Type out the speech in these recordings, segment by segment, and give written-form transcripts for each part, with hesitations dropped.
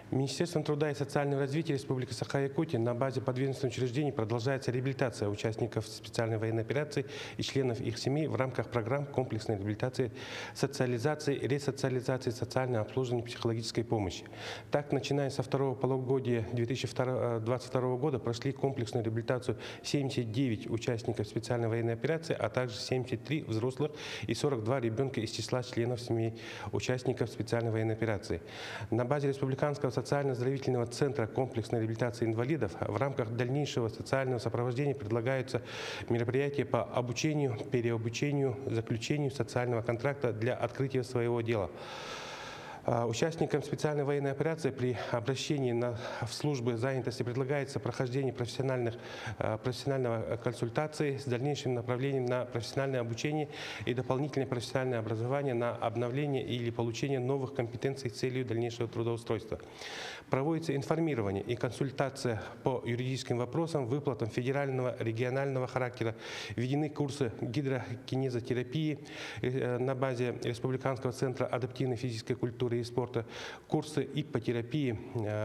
Министерством труда и социального развития Республики Саха-Якутия на базе подведомственных учреждений продолжается реабилитация участников специальной военной операции и членов их семей в рамках программ комплексной реабилитации, социализации, ресоциализации, социального обслуживания, психологической помощи. Так, начиная со второго полугодия 2022 года прошли комплексную реабилитацию 79 участников специальной военной операции, а также 73 взрослых и 42 ребенка из числа членов семей участников специальной военной операции. На базе Республиканского социально-оздоровительного центра комплексной реабилитации инвалидов в рамках дальнейшего социального сопровождения предлагаются мероприятия по обучению, переобучению, заключению социального контракта для открытия своего дела. Участникам специальной военной операции при обращении в службы занятости предлагается прохождение профессиональной консультации с дальнейшим направлением на профессиональное обучение и дополнительное профессиональное образование на обновление или получение новых компетенций с целью дальнейшего трудоустройства. Проводится информирование и консультация по юридическим вопросам, выплатам федерального, регионального характера. Введены курсы гидрокинезотерапии на базе Республиканского центра адаптивной физической культуры и спорта, курсы иппотерапии.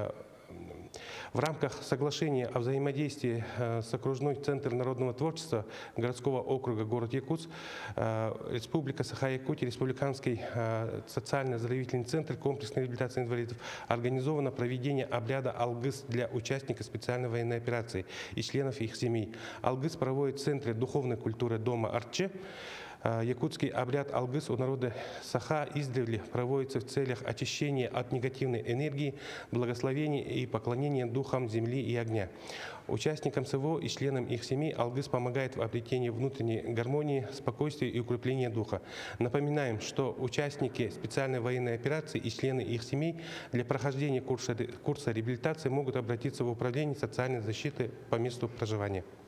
В рамках соглашения о взаимодействии с окружной центр народного творчества городского округа город Якутск, Республика Саха-Якутия, Республиканский социально-оздоровительный центр комплексной реабилитации инвалидов организовано проведение обряда Алгыс для участников специальной военной операции и членов их семей. Алгыс проводит в Центре духовной культуры дома Арче. Якутский обряд Алгыс у народа Саха издревле проводится в целях очищения от негативной энергии, благословения и поклонения духам земли и огня. Участникам СВО и членам их семей Алгыс помогает в обретении внутренней гармонии, спокойствия и укрепления духа. Напоминаем, что участники специальной военной операции и члены их семей для прохождения курса реабилитации могут обратиться в Управление социальной защиты по месту проживания.